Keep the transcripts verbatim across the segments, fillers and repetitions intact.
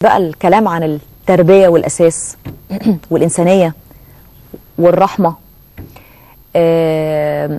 بقى الكلام عن التربية والأساس والإنسانية والرحمة. آه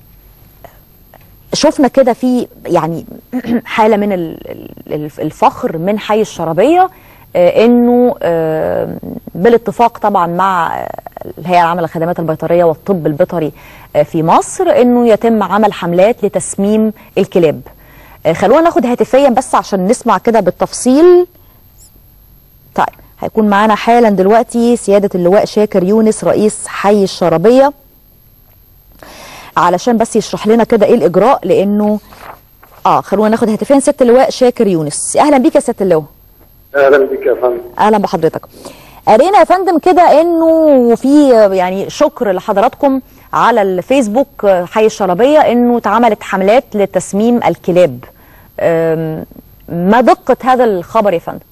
شفنا كده في يعني حالة من الفخر من حي الشرابية، آه انه آه بالاتفاق طبعا مع الهيئة العامة للخدمات البيطرية والطب البيطري آه في مصر، انه يتم عمل حملات لتسميم الكلاب. آه خلونا ناخد هاتفيا بس عشان نسمع كده بالتفصيل. طيب هيكون معانا حالا دلوقتي سيادة اللواء شاكر يونس رئيس حي الشرابية علشان بس يشرح لنا كده ايه الاجراء، لانه اه خلونا ناخد هاتفين. سياده اللواء شاكر يونس، اهلا بيك يا سياده اللواء. اهلا بيك يا فندم. اهلا بحضرتك. قرينا يا فندم كده انه في يعني شكر لحضراتكم على الفيسبوك حي الشرابيه انه اتعملت حملات لتسميم الكلاب. ما دقه هذا الخبر يا فندم؟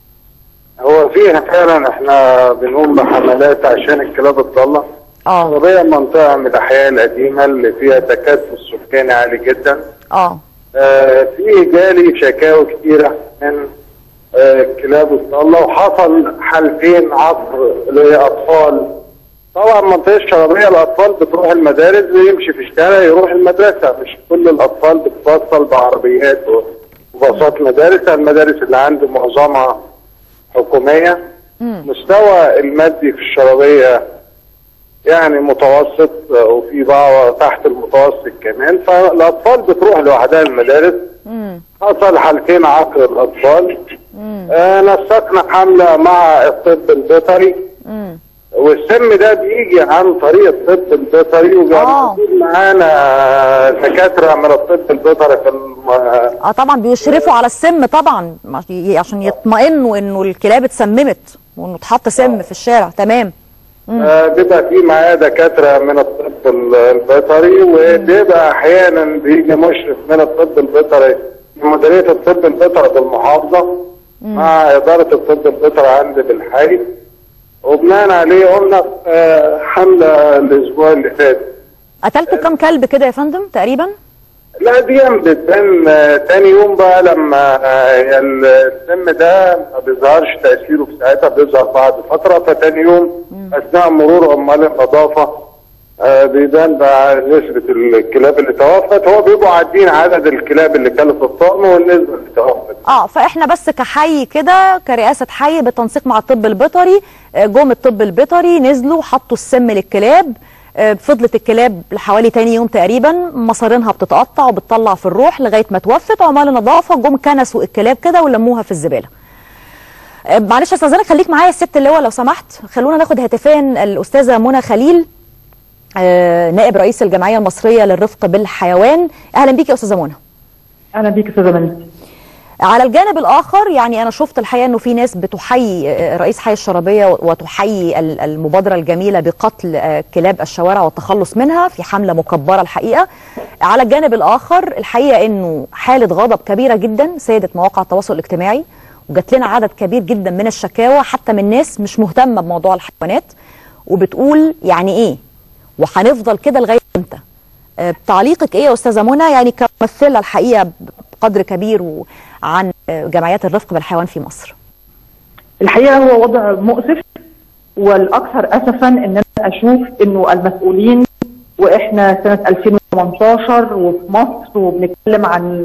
هو فيها فعلا احنا بنقوم بحملات عشان الكلاب الضاله. اه الشرابيه منطقه من الاحياء القديمه اللي فيها تكدس سكاني عالي جدا. اه آه في جالي شكاوى كتيره من آه الكلاب الضاله، وحصل حالتين عصر لاطفال. طبعا منطقه الشرابيه الاطفال بتروح المدارس، بيمشي في الشارع يروح المدرسه، مش كل الاطفال بتوصل بعربيات وباصات مدارس. المدارس اللي عندي معظمها حكوميه. مم. مستوى المادي في الشرابيه يعني متوسط، وفي بعض تحت المتوسط كمان، فالاطفال بتروح لوحدها المدارس. مم. حصل حالتين عقر الاطفال. آه نسقنا حمله مع الطب البيطري. مم. والسم ده بيجي عن طريق الطب البيطري، وبيكون معانا دكاتره من الطب البيطري في الم... اه طبعا بيشرفوا على السم طبعا عشان يطمئنوا انه الكلاب اتسممت وانه اتحط سم آه. في الشارع. تمام. آه بيبقى في معاه دكاتره من الطب البيطري، وبيبقى احيانا بيجي مشرف من الطب البيطري من مديريه الطب البيطري بالمحافظه مع اداره الطب البيطري عندي بالحي، وبناء عليه قلنا آه حمله الاسبوع اللي فات. قتلتوا كم كلب كده يا فندم تقريبا؟ لا دي بتبان آه تاني يوم بقى، لما آه السم ده ما بيظهرش تاثيره في ساعتها، بيظهر بعد فتره، فتاني يوم مم. اثناء مرور عمال النظافه آه بيبان بقى نسبه الكلاب اللي توفت. هو بيبقوا عادين عدد الكلاب اللي كانت الطعم والنسبه اللي توفت. اه فاحنا بس كحي كده كرئاسه حي بالتنسيق مع الطب البيطري، جم الطب البيطري نزلوا حطوا السم للكلاب. فضلت الكلاب لحوالي تاني يوم تقريبا مصارينها بتتقطع وبتطلع في الروح لغايه ما توفت. عمال النظافه جم كنسوا الكلاب كده ولموها في الزباله. معلش استاذنك خليك معايا الست اللواء لو سمحت. خلونا ناخد هاتفين الاستاذه منى خليل نائب رئيس الجمعيه المصريه للرفق بالحيوان. اهلا بيكي يا استاذه منى. اهلا بيكي استاذه منى. على الجانب الآخر يعني أنا شفت الحقيقة أنه في ناس بتحيي رئيس حي الشرابية وتحيي المبادرة الجميلة بقتل كلاب الشوارع والتخلص منها في حملة مكبرة الحقيقة. على الجانب الآخر الحقيقة أنه حالة غضب كبيرة جدا سادت مواقع التواصل الاجتماعي، وجات لنا عدد كبير جدا من الشكاوى حتى من ناس مش مهتمة بموضوع الحيوانات، وبتقول يعني إيه وهنفضل كده لغاية إمتى؟ تعليقك إيه يا أستاذة منى يعني كممثلة الحقيقة بقدر كبير عن جمعيات الرفق بالحيوان في مصر؟ الحقيقه هو وضع مؤسف، والاكثر اسفا ان انا اشوف انه المسؤولين، واحنا سنه ألفين وثمانية عشر وفي مصر وبنتكلم عن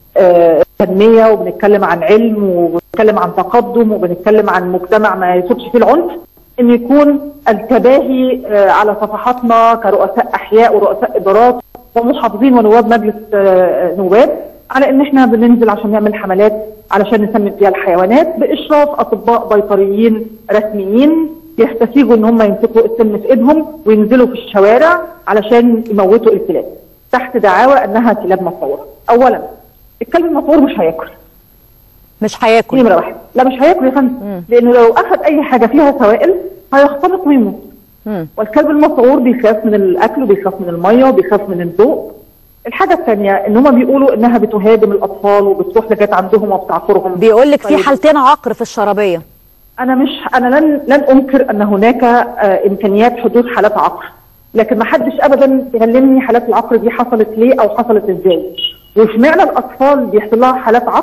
تنميه وبنتكلم عن علم وبنتكلم عن تقدم وبنتكلم عن مجتمع ما يسودش فيه العنف، ان يكون التباهي على صفحاتنا كرؤساء احياء ورؤساء ادارات ومحافظين ونواب مجلس نواب على ان احنا بننزل عشان نعمل حملات علشان نسمم فيها الحيوانات باشراف اطباء بيطريين رسميين يستسيغوا ان هم يمسكوا السم في ايدهم وينزلوا في الشوارع علشان يموتوا الكلاب تحت دعاوى انها كلاب مسعوره. اولا الكلب المسعور مش هياكل. مش هياكل؟ نمره واحد لا مش هياكل يا فندم، لانه لو اخذ اي حاجه فيها سوائل هيختنق ويموت. والكلب المسعور بيخاف من الاكل وبيخاف من الميه وبيخاف من الضوء. الحاجة الثانية ان هم بيقولوا انها بتهاجم الاطفال وبتروح لغايه عندهم وبتعصرهم. بيقول لك في حالتين عقر في الشرابية. انا مش انا لن لن انكر ان هناك آه امكانيات حدوث حالات عقر، لكن ما حدش ابدا يكلمني حالات العقر دي حصلت ليه او حصلت ازاي. واشمعنى الاطفال بيحصل لها حالات عقر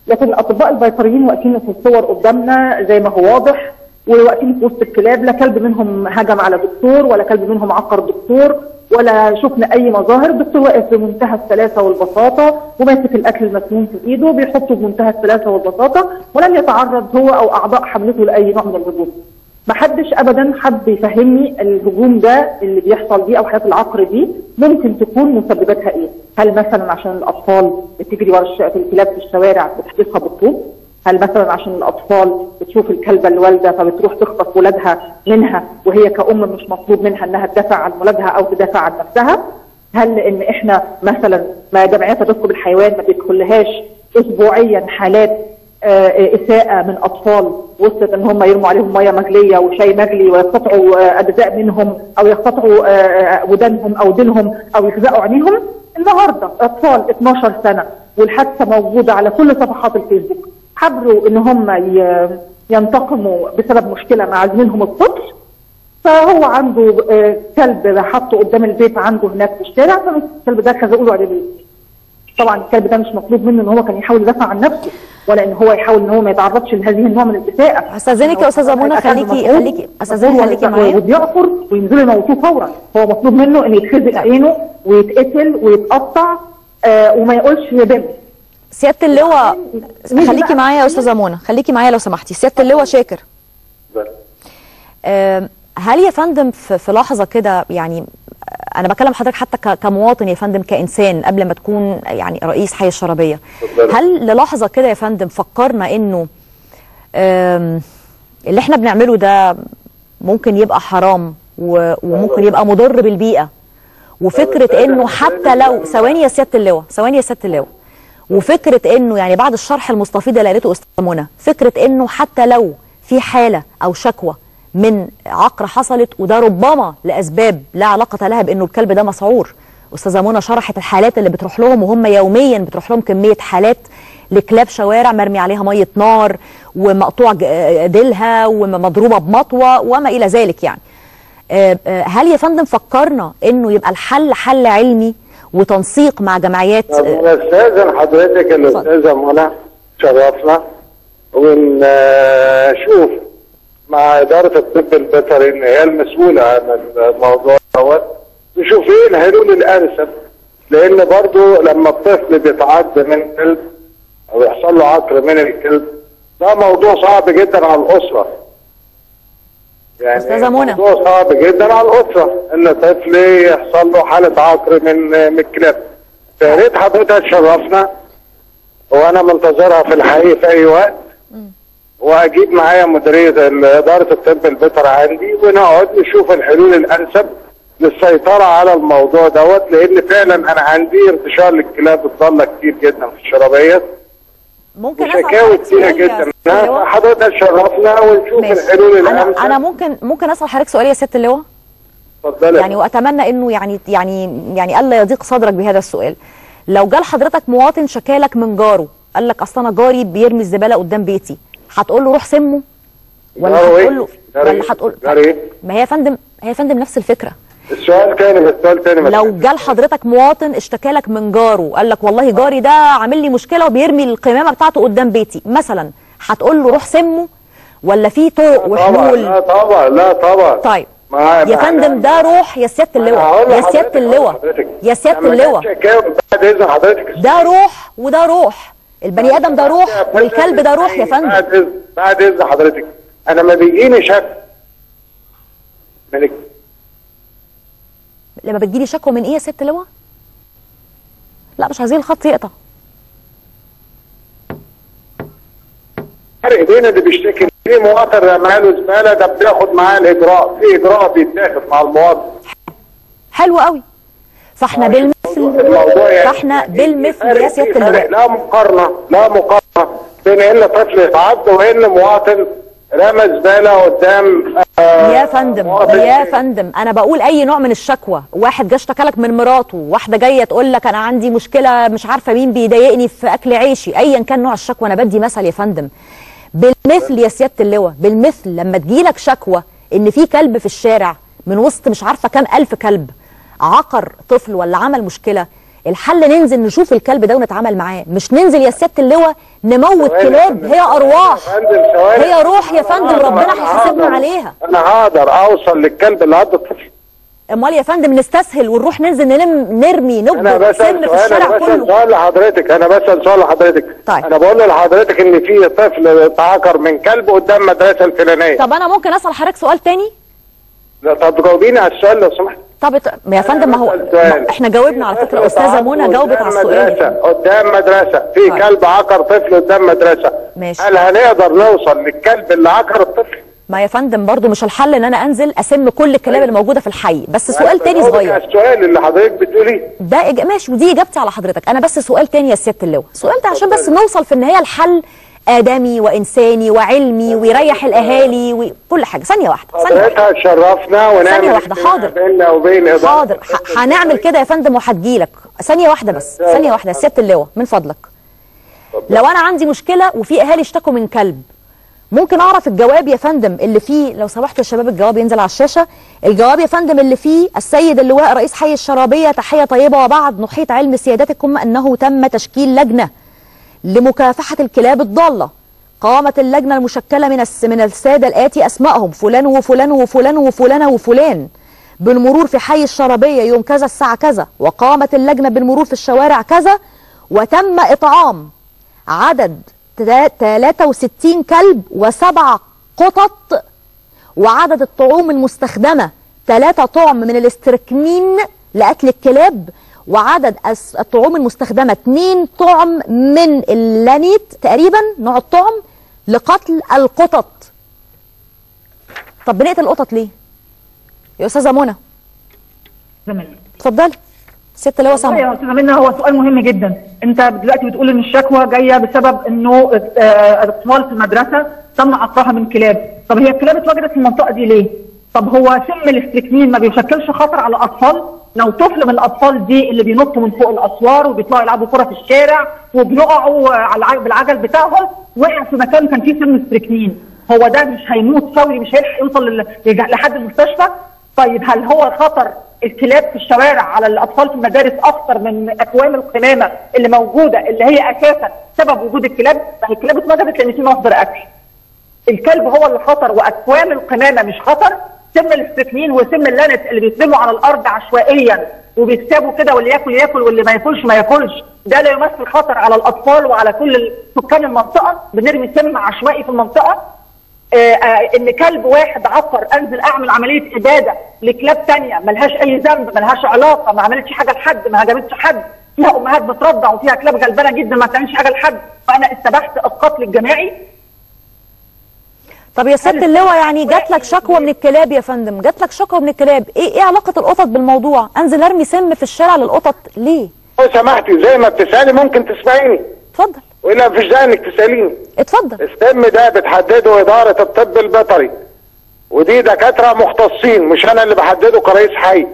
لكن الاطباء البيطريين واقفين في الصور قدامنا زي ما هو واضح، وواقفين في وسط الكلاب، لا كلب منهم هجم على دكتور ولا كلب منهم عقر دكتور ولا شفنا اي مظاهر. الدكتور واقف بمنتهى السلاسه والبساطه وماسك الاكل المسموم في ايده بيحطه بمنتهى السلاسه والبساطه، ولم يتعرض هو او اعضاء حملته لاي نوع من الهجوم. ما حدش ابدا حد يفهمني الهجوم ده اللي بيحصل دي او حالات العقر دي ممكن تكون مسبباتها ايه؟ هل مثلا عشان الاطفال بتجري ورا الكلاب في الشوارع بتحدفها بالطوب؟ هل مثلا عشان الاطفال بتشوف الكلبه الوالده فبتروح تخطف ولادها منها وهي كأم مش مطلوب منها انها تدافع عن ولادها او تدافع عن نفسها؟ هل ان احنا مثلا ما جمعيات الرفق بالحيوان ما بيدخلهاش اسبوعيا حالات اساءه من اطفال وصلت ان هم يرموا عليهم ميه مغليه وشاي مغلي ويقطعوا اجزاء منهم او يقطعوا ودانهم او ديلهم او يخزقوا عينيهم؟ النهارده اطفال اتناشر سنه والحادثه موجوده على كل صفحات الفيسبوك حبروا ان هم ينتقموا بسبب مشكله مع زميلهم الطفل، فهو عنده كلب حطه قدام البيت عنده هناك في الشارع، فالكلب ده خزقوا له على البيت. طبعا الكلب ده مش مطلوب منه ان هو كان يحاول يدافع عن نفسه ولا ان هو يحاول ان هو ما يتعرضش لهذه النوع من الاساءه. استاذنك يا استاذه منى، خليكي خليكي استاذنك خليكي معايا. وبيعقر وينزلوا يموتوه فورا، هو مطلوب منه ان يتخزق عينه ويتقتل ويتقطع آه وما يقولش بم. سياده اللواء خليكي معايا يا استاذه منى، خليكي معايا لو سمحتي. سياده اللواء شاكر، آه هل يا فندم في, في لحظه كده، يعني انا بكلم حضرتك حتى كمواطن يا فندم، كانسان قبل ما تكون يعني رئيس حي الشرابيه، هل للحظه كده يا فندم فكرنا انه اللي احنا بنعمله ده ممكن يبقى حرام وممكن يبقى مضر بالبيئه، وفكره انه حتى لو ثواني يا سياده اللواء ثواني يا سياده اللواء وفكره انه يعني بعد الشرح المستفيض اللي قالته استاذه منى، فكره انه حتى لو في حاله او شكوى من عقر حصلت وده ربما لاسباب لا علاقه لها بانه الكلب ده مسعور. استاذه منى شرحت الحالات اللي بتروح لهم وهم يوميا بتروح لهم كميه حالات لكلاب شوارع مرمي عليها ميه نار ومقطوع ديلها ومضروبه بمطوه وما الى ذلك. يعني هل يا فندم فكرنا انه يبقى الحل حل علمي وتنسيق مع جمعيات؟ استاذن حضرتك الاستاذه منى شرفنا ونشوف مع اداره الطب البيطري ان هي المسؤوله عن الموضوع دوت، نشوف ايه الحلول الانسب، لان برضو لما الطفل بيتعض من كلب او يحصل له عقر من الكلب ده موضوع صعب جدا على الاسره. يعني استاذه منى موضوع صعب جدا على الاسره ان طفل يحصل له حاله عقر من من الكلاب. فيا ريت حضرتك تشرفنا وانا منتظرها في الحقيقه في اي وقت، واجيب معايا مديريه اداره الطب البيطري عندي ونقعد نشوف الحلول الانسب للسيطره على الموضوع دوت، لان فعلا انا عندي انتشار للكلاب الضاله كتير جدا في الشرابيه. ممكن شكاوي كتيره جدا. حضرتك شرفنا ونشوف ماشي. الحلول الانسب. انا انا ممكن ممكن اسال حضرتك سؤال يا سياده اللواء؟ اتفضلي. يعني واتمنى انه يعني يعني يعني الا يضيق صدرك بهذا السؤال. لو جال حضرتك مواطن شكالك من جاره قال لك اصل انا جاري بيرمي الزباله قدام بيتي، هتقول له روح سمه ولا هتقول له ولا هتقول ما هي يا فندم هي يا فندم نفس الفكره. السؤال تاني بس السؤال تاني لو جال حضرتك مواطن اشتكالك من جاره قال لك والله جاري ده عامل لي مشكله وبيرمي القمامه بتاعته قدام بيتي مثلا، هتقول له روح سمه ولا في طرق وحلول؟ لا طبعا لا طبعا. طيب يا فندم ده روح يا سياده اللواء يا سياده اللواء يا سياده اللواء بعد اذن حضرتك ده روح وده روح، البني ادم ده روح والكلب ده روح يا فندم. بعد اذن بعد اذن حضرتك انا ما بيجيني شك من لما بتجيلي شكوى من ايه يا سياده اللواء؟ لا مش عايزين الخط يقطع. فرق بين اللي بيشتكي في مواطن رماله زباله ده بتاخد معاه الاجراء، في اجراء بيتاخد مع المواطن. حلو قوي. فاحنا بالمثل يعني فاحنا بالمثل يا سياده اللواء. لا مقارنه لا مقارنه بين ان طفل يتعض وان مواطن رمى زباله قدام آه يا فندم يا فندم انا بقول اي نوع من الشكوى، واحد جه اشتكى لك من مراته، واحده جايه تقول لك انا عندي مشكله مش عارفه مين بيضايقني في اكل عيشي، ايا كان نوع الشكوى انا بدي مثل يا فندم. بالمثل يا سياده اللواء بالمثل لما تجيلك شكوى ان في كلب في الشارع من وسط مش عارفه كام الف كلب عقر طفل ولا عمل مشكله، الحل ننزل نشوف الكلب ده ونتعامل معاه، مش ننزل يا سياده اللواء نموت كلاب. هي ارواح، هي روح يا فندم، ربنا هيحاسبنا عليها. انا هقدر اوصل للكلب اللي عض الطفل؟ امال يا فندم نستسهل ونروح ننزل نلم نرمي نبض سم في الشارع كله؟ انا بسال سؤال لحضرتك، انا بسال سؤال لحضرتك. طيب. انا بقول لحضرتك ان في طفل اتعاقر من كلب قدام مدرسه الفلانيه. طب انا ممكن اسال حضرتك سؤال تاني؟ لا، طب جاوبيني على السؤال لو سمحت. طب يا فندم، ما هو ما احنا جاوبنا على فكره، استاذه منى جاوبت على السؤال. قدام مدرسه في طيب. كلب عقر طفل قدام مدرسه. ماشي. هل هنقدر نوصل للكلب اللي عقر الطفل؟ ما يا فندم برضو مش الحل ان انا انزل اسم كل الكلاب اللي موجوده في الحي. بس سؤال تاني صغير. السؤال اللي حضرتك بتقوليه ده إج... ماشي، ودي اجابتي على حضرتك. انا بس سؤال تاني يا سياده اللواء، السؤال ده عشان بس نوصل في النهايه لحل ادمي وانساني وعلمي ويريح الاهالي وكل حاجه. ثانيه واحده ثانيه واحده شرفنا ونعمل ثانيه واحده. حاضر بيننا وبين إدارة. حاضر هنعمل كده يا فندم وهتجيلك. ثانيه واحده بس، ثانيه واحده يا سياده اللواء من فضلك. لو انا عندي مشكله وفي اهالي اشتكوا من كلب، ممكن اعرف الجواب يا فندم اللي فيه؟ لو سمحت يا شباب الجواب ينزل على الشاشه. الجواب يا فندم اللي فيه: السيد اللواء رئيس حي الشرابيه، تحيه طيبه، وبعد نحيط علم سيادتكم انه تم تشكيل لجنه لمكافحه الكلاب الضاله. قامت اللجنه المشكله من من الساده الاتي اسمائهم: فلان وفلان وفلان وفلانه وفلان، بالمرور في حي الشرابيه يوم كذا الساعه كذا. وقامت اللجنه بالمرور في الشوارع كذا، وتم اطعام عدد ثلاثة وستين كلب وسبع قطط، وعدد الطعوم المستخدمة ثلاثة طعم من الاستركنين لقتل الكلاب، وعدد الطعوم المستخدمة اثنين طعم من اللانيت تقريبا نوع الطعم لقتل القطط. طب بنقتل القطط ليه يا استاذه منى؟ اتفضلي ست اللي هو سامع. يا استاذه منى، هو سؤال مهم جدا. انت دلوقتي بتقول ان الشكوى جايه بسبب انه الاطفال في المدرسه تم عقرها من كلاب. طب هي الكلاب اتوجدت في المنطقه دي ليه؟ طب هو سم الاستركنين ما بيشكلش خطر على الاطفال؟ لو طفل من الاطفال دي اللي بينطوا من فوق الاسوار وبيطلعوا يلعبوا كره في الشارع وبيقعوا على بالعجل بتاعهم وقع في مكان كان فيه سم استركنين، هو ده مش هيموت فوري؟ مش هيلحق يوصل لحد المستشفى؟ طيب هل هو خطر الكلاب في الشوارع على الاطفال في المدارس اكثر من اكوام القمامه اللي موجوده، اللي هي اساسا سبب وجود الكلاب؟ ما هي الكلاب اتوجدت لان في مصدر اكل. الكلب هو اللي خطر واكوام القمامه مش خطر. سم الاستركنين وسم اللانت اللي بيترموا على الارض عشوائيا وبيتسابوا كده، واللي ياكل ياكل واللي ما ياكلش ما ياكلش، ده لا يمثل خطر على الاطفال وعلى كل سكان المنطقه. بنرمي سم عشوائي في المنطقه. آآ آآ ان كلب واحد عقر انزل اعمل عمليه اباده لكلاب ثانيه ملهاش اي ذنب، ملهاش علاقه، ما عملتش حاجه لحد، ما هاجمتش حد، فيها امهات بترضع وفيها كلاب غلبانه جدا ما بتعملش حاجه لحد، فانا استبحت القتل الجماعي. طب يا سياده اللواء، يعني جات لك شكوى من الكلاب يا فندم، جات لك شكوى من الكلاب، ايه ايه علاقه القطط بالموضوع؟ انزل ارمي سم في الشارع للقطط ليه؟ لو سمحتي زي ما بتسالي ممكن تسمعيني. اتفضل. ولا مفيش داعي انك تساليني. اتفضل. السم ده بتحدده اداره الطب البيطري، ودي دكاتره مختصين، مش انا اللي بحدده كرئيس حي.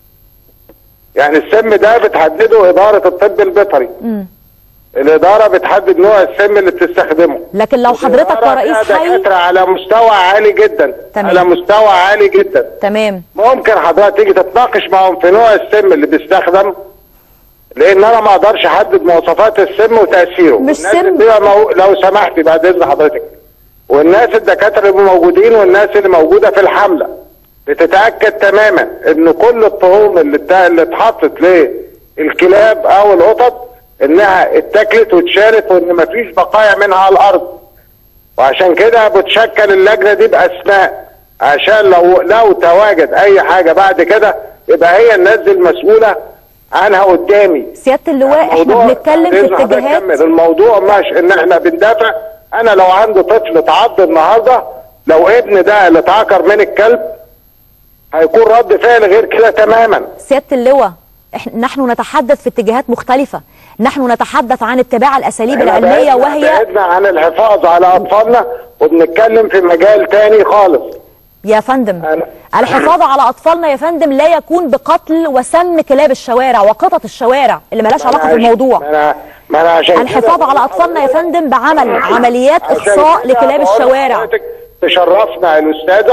يعني السم ده بتحدده اداره الطب البيطري. امم الاداره بتحدد نوع السم اللي بتستخدمه. لكن لو حضرتك كرئيس حي دكاتره على مستوى عالي جدا. تمام. على مستوى عالي جدا. تمام. ممكن حضرتك تيجي تتناقش معهم في نوع السم اللي بيستخدم، لان انا ما اقدرش احدد مواصفات السم وتاثيره. مش سم. مو... لو سمحتي بعد اذن حضرتك، والناس الدكاتره اللي موجودين والناس اللي موجوده في الحمله بتتاكد تماما ان كل الطعوم اللي بتا... اللي اتحطت للكلاب او القطط انها اتاكلت واتشالت، وان مفيش بقايا منها على الارض. وعشان كده بتشكل اللجنه دي باسماء، عشان لو لو تواجد اي حاجه بعد كده يبقى هي الناس دي المسؤوله عنها قدامي. سياده اللواء احنا بنتكلم في اتجاهات. الموضوع مش ان احنا بندافع. انا لو عندي طفل اتعض النهارده، لو ابن ده اللي اتعكر من الكلب هيكون رد فعل غير كده تماما. سياده اللواء احنا نحن نتحدث في اتجاهات مختلفه، نحن نتحدث عن اتباع الاساليب العلميه وهي بعدنا عن الحفاظ على اطفالنا، وبنتكلم في مجال تاني خالص. يا فندم الحفاظ على اطفالنا يا فندم لا يكون بقتل وسم كلاب الشوارع وقطط الشوارع اللي مالهاش علاقه بالموضوع. ما أنا ما أنا عشان الحفاظ على اطفالنا يا فندم بعمل عمليات اخصاء لكلاب الشوارع. تشرفنا الاستاذه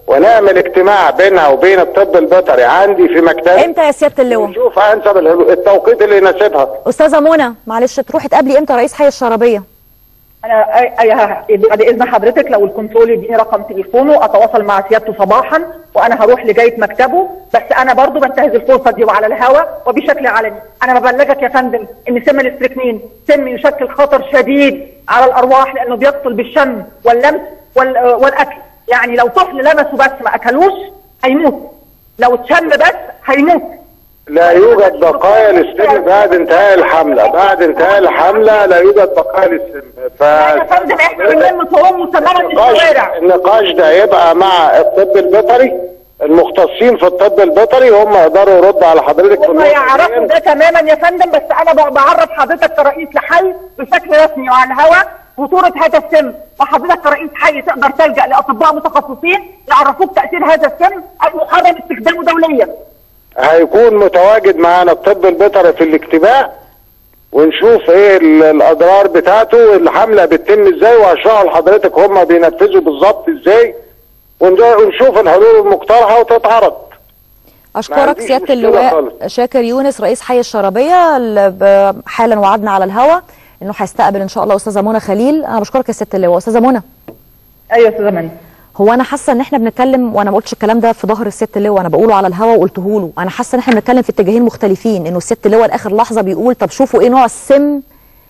ونعمل اجتماع بينها وبين الطب البيطري عندي في مكتبي. امتى يا سياده اللواء؟ ونشوف انسب التوقيت اللي يناسبها. استاذه منى معلش تروحي تقابلي امتى رئيس حي الشرابيه؟ انا بعد اذن حضرتك لو الكنترول يديني رقم تليفونه اتواصل مع سيادته صباحا وانا هروح لجايه مكتبه، بس انا برضو بنتهز الفرصه دي وعلى الهواء وبشكل علني انا ببلغك يا فندم ان سم الاستريكنين سم يشكل خطر شديد على الارواح لانه بيقتل بالشم واللمس والاكل، يعني لو طفل لمسه بس ما اكلوش هيموت، لو اتشم بس هيموت. لا يوجد بقايا للسم بعد انتهاء الحمله، بعد انتهاء الحمله لا يوجد بقايا للسم. ف يا فندم احنا بنلم طعوم مسممه من الشوارع. النقاش ده هيبقى مع الطب البيطري، المختصين في الطب البيطري هم يقدروا يردوا على حضرتك. هم يعرفوا ده تماما يا فندم، بس انا بعرف حضرتك كرئيس لحي بشكل رسمي وعلى الهواء خطوره هذا السم، وحضرتك كرئيس حي تقدر تلجا لاطباء متخصصين يعرفوك تاثير هذا السم المحرم استخدامه دوليا. هيكون متواجد معانا الطب البيطري في الاجتماع ونشوف ايه الاضرار بتاعته والحمله بتتم ازاي، وهشرح لحضرتك هم بينفذوا بالظبط ازاي، ونشوف الحلول المقترحه وتتعرض. اشكرك سياده اللواء شاكر يونس رئيس حي الشرابيه اللي حالا وعدنا على الهواء انه هيستقبل ان شاء الله استاذه منى خليل. انا بشكرك يا سياده اللواء. استاذه منى. ايوه يا استاذه منى. هو انا حاسه ان احنا بنتكلم، وانا ما قلتش الكلام ده في ظهر الست اللواء، انا بقوله على الهوا وقلته له، انا حاسه ان احنا بنتكلم في اتجاهين مختلفين، انه الست اللواء لاخر لحظه بيقول طب شوفوا ايه نوع السم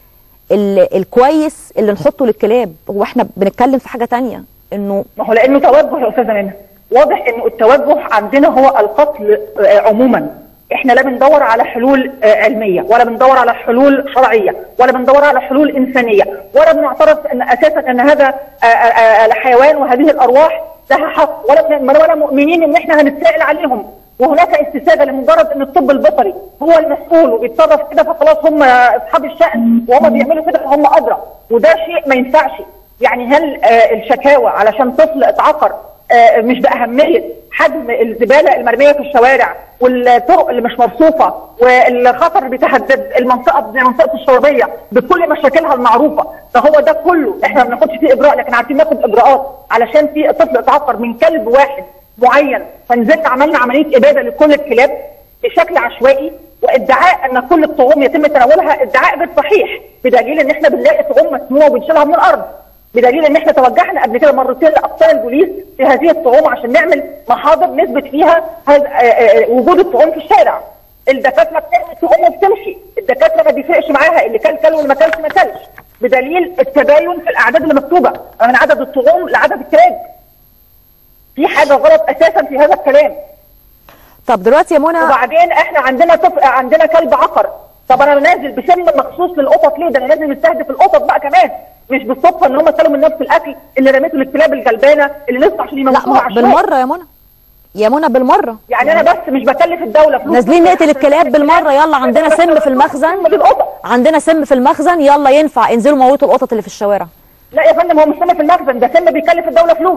الكويس اللي نحطه للكلاب، هو احنا بنتكلم في حاجه ثانيه. انه ما هو لانه توجه يا استاذه منى، واضح انه التوجه عندنا هو القتل عموما، احنا لا بندور على حلول علميه ولا بندور على حلول شرعيه ولا بندور على حلول انسانيه ولا بنعترف ان اساسا ان هذا الحيوان وهذه الارواح لها حق، ولا ولا مؤمنين ان احنا هنتسائل عليهم، وهناك استساغه لمجرد ان الطب البيطري هو المسؤول وبيتصرف كده فخلاص هم اصحاب الشأن وهم بيعملوا كده فهم ادرى، وده شيء ما ينفعش. يعني هل الشكاوى علشان طفل اتعقر مش باهميه حجم الزباله المرميه في الشوارع والطرق اللي مش مرصوفه والخطر اللي بيتهدد المنطقه زي منطقه الشرابيه بكل مشاكلها المعروفه، فهو ده كله احنا ما بناخدش فيه اجراء، لكن عارفين ناخد اجراءات علشان في طفل اتعقر من كلب واحد معين، فنزلنا عملنا عمليه اباده لكل الكلاب بشكل عشوائي، وادعاء ان كل الطعوم يتم تناولها ادعاء غير صحيح، بدليل ان احنا بنلاقي طعوم مسمومه وبنشيلها من الارض، بدليل ان احنا توجهنا قبل كده مرتين لاقسام البوليس في هذه الطعوم عشان نعمل محاضر نثبت فيها وجود الطعوم في الشارع. الدكاتره بتعمل طعوم وبتمشي، الدكاتره ما بيفرقش معاها اللي كل كل واللي ما كلش ما كلش، بدليل التباين في الاعداد اللي مكتوبه من عدد الطعوم لعدد الكلاب. في حاجه غلط اساسا في هذا الكلام. طب دلوقتي يا منى، وبعدين احنا عندنا طف... عندنا كلب عقر، طب انا نازل بسم مخصوص للقطط ليه؟ ده انا لازم نستهدف القطط بقى كمان، مش بالصدفه ان هم كلوا من نفس الاكل اللي رميته للكلاب الغلبانه اللي نص عشان يموتوها عشوائي. بالمره يا منى، يا منى بالمره، يعني, يعني انا بس مش بكلف الدوله فلوس، نازلين نقتل الكلاب بالمره، يلا عندنا سم في المخزن، عندنا سم في المخزن، يلا ينفع انزلوا موتوا القطط اللي في الشوارع. لا يا فندم، هو مش سم في المخزن، ده سم بيكلف الدوله فلوس.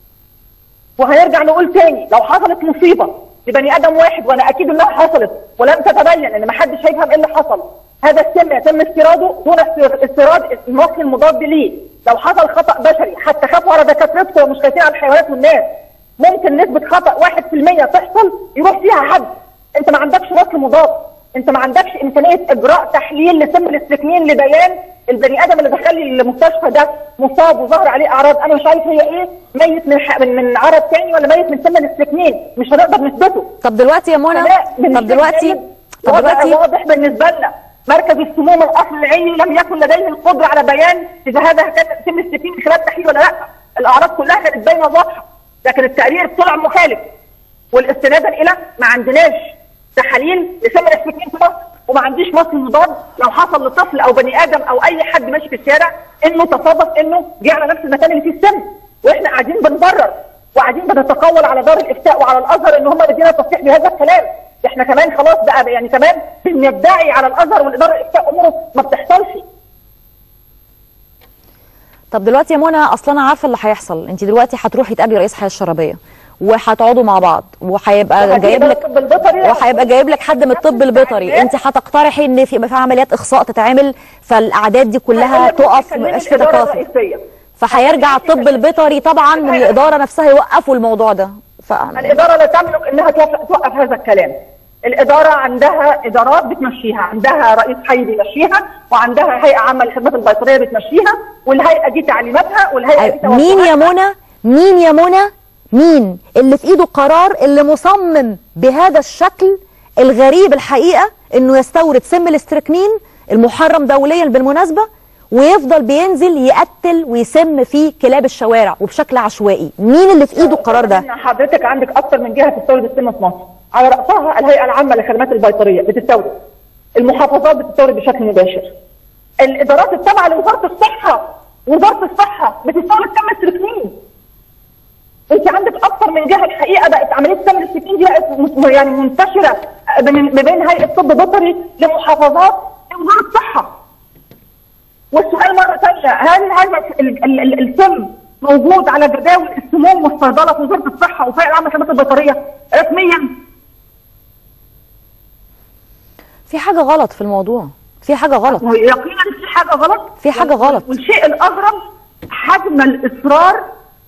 وهنرجع نقول تاني، لو حصلت مصيبه لبني ادم واحد، وانا اكيد انها حصلت ولم تتبين ان ما حدش هيفهم ايه اللي حصل، هذا السم يتم استيراده دون استيراد المصل المضاد ليه. لو حصل خطا بشري، حتى خافوا على دكاترتكم ومش خايفين على الحيوانات والناس، ممكن نسبه خطا واحد في المية تحصل يروح فيها حد. انت ما عندكش مصل مضاد، انت ما عندكش امكانيه اجراء تحليل لسم الاستريكنين لبيان البني ادم اللي دخل لي المستشفى ده مصاب وظهر عليه اعراض انا مش عارف هي ايه، ميت من من, من عرض ثاني ولا ميت من سم الاستريكنين، مش هنقدر نثبته. طب دلوقتي يا منى، طب دلوقتي طب دلوقتي واضح بالنسبه لنا مركز السموم الاصل العيني لم يكن لديه القدره على بيان اذا هذا كان سم الاستريكنين من خلال التحليل ولا لا. الاعراض كلها كانت باينه واضحه، لكن التقرير طلع مخالف، والاستنادا الى ما عندناش تحاليل لسم الاستريكنين في مصر، وما عنديش مصل مضاد لو حصل لطفل او بني ادم او اي حد ماشي في الشارع انه تصادف انه جه على نفس المكان اللي فيه السم، واحنا قاعدين بنبرر وقاعدين بنتقول على دار الافتاء وعلى الازهر ان هم ادينا تصريح بهذا الكلام. احنا كمان خلاص بقى يعني كمان بندعي على الازهر والاداره الافتاء اموره ما بتحصلش. طب دلوقتي يا منى، اصل انا عارفه اللي هيحصل، انت دلوقتي هتروحي تقابلي رئيس حي الشرابيه وهتقعدوا مع بعض، وهيبقى جايب لك وهيبقى جايب لك حد من الطب البيطري، انت هتقترحي ان في يبقى في عمليات اخصاء تتعمل فالاعداد دي كلها تقف، ما يبقاش في تكاثر. فهيرجع الطب البيطري طبعا من الاداره نفسها يوقفوا الموضوع ده. ف... الاداره لا تملك انها توقف هذا الكلام. الاداره عندها ادارات بتمشيها، عندها رئيس حي بيمشيها، وعندها هيئه عامه للخدمات البيطريه بتمشيها، والهيئه دي تعليماتها، والهيئه دي توقفاتها. مين يا منى؟ مين يا منى؟ مين اللي في ايده قرار اللي مصمم بهذا الشكل الغريب الحقيقه انه يستورد سم الاستركنين المحرم دوليا بالمناسبه، ويفضل بينزل يقتل ويسم في كلاب الشوارع وبشكل عشوائي؟ مين اللي في ايده القرار ده؟ حضرتك عندك اكثر من جهه تستورد السم في مصر، على راسها الهيئه العامه للخدمات البيطريه بتستورد، المحافظات بتستورد بشكل مباشر، الادارات التابعه لوزاره الصحه، وزاره الصحه بتستورد سم الاستركنين. انت عندك اكثر من جهه الحقيقه، بقت عمليه سم الاستركنين دي بقت يعني منتشره ما بين هيئه طب بيطري لمحافظات لوزاره الصحه. والسؤال مره ثانيه، هل هذا السم موجود على جداول السموم والصيدله في وزاره الصحه وفي العامه للخدمات البيطريه رسميا؟ في حاجه غلط في الموضوع، في حاجه غلط. يقينا في حاجه غلط، في حاجه غلط. والشيء الاغرب حجم الاصرار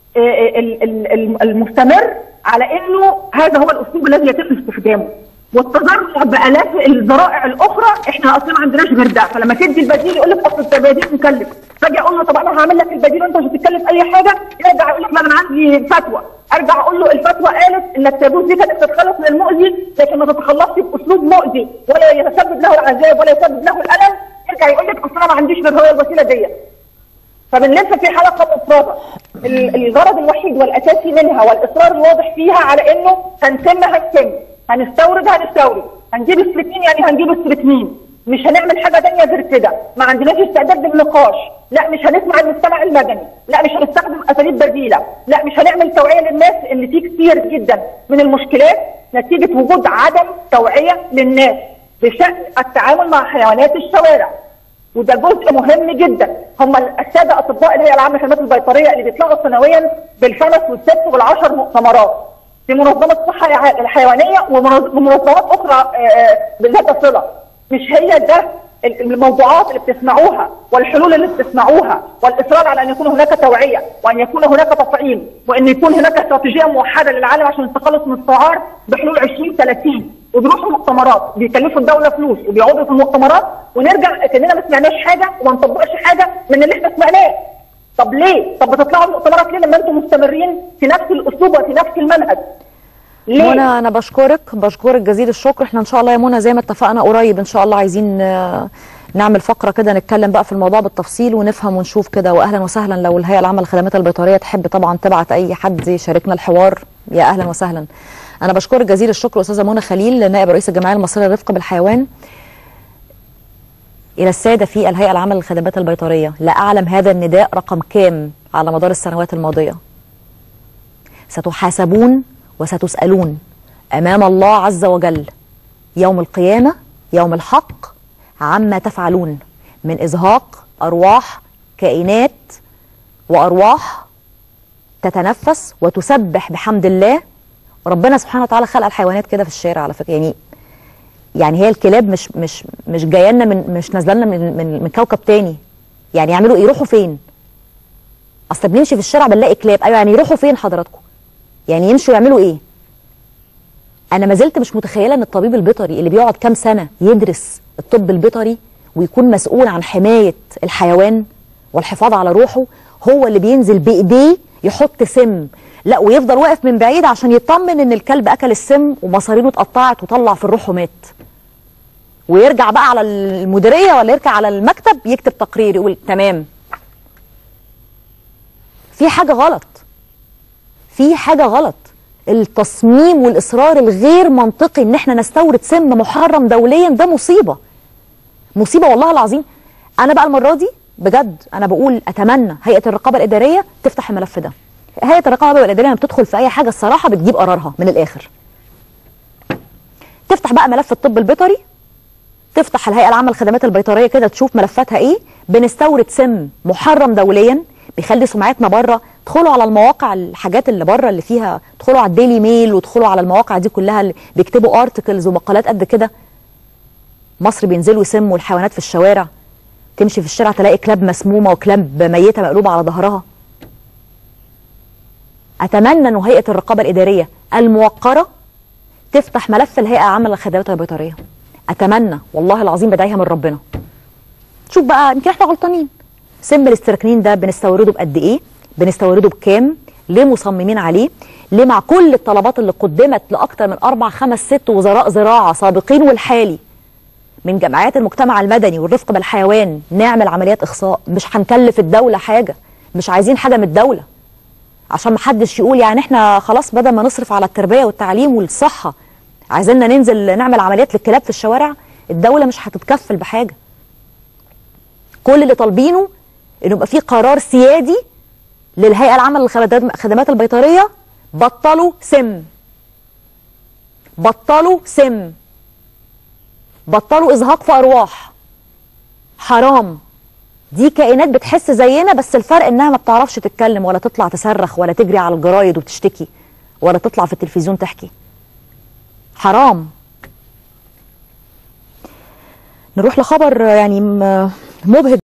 المستمر على انه هذا هو الاسلوب الذي يتم استخدامه، والتذرع بالاف الذرائع الاخرى. احنا اصلا ما عندناش غير ده، فلما تدي البديل يقول لك اصل البديل مكلف، فاجي اقول له طب انا هعمل لك البديل وانت مش هتتكلف اي حاجه، يرجع يقول لك ما انا عندي فتوى، ارجع اقول له الفتوى قالت ان التابوت دي كانت تتخلص من المؤذي لكن ما تتخلصش باسلوب مؤذي ولا يسبب له العذاب ولا يسبب له الالم، يرجع يقول لك اصل انا ما عنديش غير هو الوسيله ديت. فبنلف في حلقه مفرده. الغرض الوحيد والاساسي منها والاصرار الواضح فيها على انه هنسم هنسم، هنستورد هنستورد، هنجيب استركنين يعني هنجيب استركنين، مش هنعمل حاجه ثانيه غير كده، ما عندناش استعداد للنقاش، لا مش هنسمع المجتمع المدني، لا مش هنستخدم اساليب بديله، لا مش هنعمل توعيه للناس اللي فيه كتير جدا من المشكلات نتيجه وجود عدم توعيه للناس بشان التعامل مع حيوانات الشوارع. وده جزء مهم جدا. هم الساده اطباء الهيئه العامه للخدمات البيطريه اللي بيطلعوا سنويا بالخمس والست والعشر مؤتمرات في منظمه الصحه الحيوانيه ومنظمات اخرى ذات صله. مش هي ده الموضوعات اللي بتسمعوها والحلول اللي بتسمعوها والاصرار على ان يكون هناك توعيه وان يكون هناك تطعيم وان يكون هناك استراتيجيه موحده للعالم عشان التخلص من السعار بحلول عشرين ثلاثين، وبيروحوا مؤتمرات بيكلفوا الدوله فلوس وبيقعدوا في المؤتمرات ونرجع كاننا ما سمعناش حاجه وما نطبقش حاجه من اللي احنا سمعناه. طب ليه؟ طب بتطلعوا المؤتمرات ليه لما انتم مستمرين في نفس الاسلوب وفي نفس المنهج؟ ليه؟ منى انا بشكرك بشكرك جزيل الشكر. احنا ان شاء الله يا منى زي ما اتفقنا قريب ان شاء الله عايزين نعمل فقره كده نتكلم بقى في الموضوع بالتفصيل ونفهم ونشوف كده. واهلا وسهلا لو الهيئه العامه للخدمات البيطريه تحب طبعا تبعت اي حد يشاركنا الحوار، يا اهلا وسهلا. انا بشكرك جزيل الشكر استاذه منى خليل نائب رئيس الجمعيه المصريه للرفق بالحيوان. الى الساده في الهيئه العامه للخدمات البيطريه، لا اعلم هذا النداء رقم كام على مدار السنوات الماضيه. ستحاسبون وستسالون امام الله عز وجل يوم القيامه يوم الحق عما تفعلون من ازهاق ارواح كائنات وارواح تتنفس وتسبح بحمد الله. ربنا سبحانه وتعالى خلق الحيوانات كده في الشارع على فكره، يعني يعني هي الكلاب مش مش مش جايه لنا من مش نازله لنا من, من من كوكب تاني. يعني يعملوا ايه؟ يروحوا فين؟ اصل بنمشي في الشارع بنلاقي كلاب، ايوه يعني يروحوا فين حضراتكم؟ يعني يمشوا يعملوا ايه؟ انا ما زلت مش متخيله ان الطبيب البيطري اللي بيقعد كام سنه يدرس الطب البيطري ويكون مسؤول عن حمايه الحيوان والحفاظ على روحه هو اللي بينزل بايديه يحط سم، لا ويفضل واقف من بعيد عشان يطمن ان الكلب اكل السم ومصارينه اتقطعت وطلع في الروح ومات. ويرجع بقى على المديريه ولا يرجع على المكتب يكتب تقرير يقول تمام. في حاجه غلط. في حاجه غلط. التصميم والاصرار الغير منطقي ان احنا نستورد سم محرم دوليا ده مصيبه. مصيبه والله العظيم. انا بقى المره دي بجد انا بقول اتمنى هيئه الرقابه الاداريه تفتح الملف ده. هيئه الرقابه الاداريه لما بتدخل في اي حاجه الصراحه بتجيب قرارها من الاخر. تفتح بقى ملف الطب البيطري، تفتح الهيئه العامه للخدمات البيطريه كده تشوف ملفاتها ايه. بنستورد سم محرم دوليا بيخلي سمعتنا بره. ادخلوا على المواقع الحاجات اللي بره اللي فيها، ادخلوا على الديلي ميل وادخلوا على المواقع دي كلها اللي بيكتبوا ارتكلز ومقالات قد كده. مصر بينزلوا يسموا الحيوانات في الشوارع، تمشي في الشارع تلاقي كلاب مسمومه وكلاب ميته مقلوبه على ظهرها. اتمنى انه هيئه الرقابه الاداريه الموقره تفتح ملف الهيئه العامه للخدمات البيطريه. اتمنى والله العظيم، بدعيها من ربنا. شوف بقى، يمكن احنا غلطانين. سم الاستركنين ده بنستورده بقد ايه؟ بنستورده بكام؟ ليه مصممين عليه؟ ليه مع كل الطلبات اللي قدمت لاكثر من اربع خمس ست وزراء زراعه سابقين والحالي من جمعيات المجتمع المدني والرفق بالحيوان نعمل عمليات اخصاء؟ مش هنكلف الدوله حاجه، مش عايزين حاجه من الدوله، عشان ما حدش يقول يعني احنا خلاص بدل ما نصرف على التربيه والتعليم والصحه عايزيننا ننزل نعمل عمليات للكلاب في الشوارع. الدوله مش هتتكفل بحاجه. كل اللي طالبينه انه يبقى في قرار سيادي للهيئه العامه للخدمات البيطريه. بطلوا سم، بطلوا سم، بطلوا ازهاق في ارواح. حرام. دي كائنات بتحس زينا، بس الفرق انها ما بتعرفش تتكلم ولا تطلع تصرخ ولا تجري على الجرايد وتشتكي ولا تطلع في التلفزيون تحكي. حرام. نروح لخبر يعني مبهج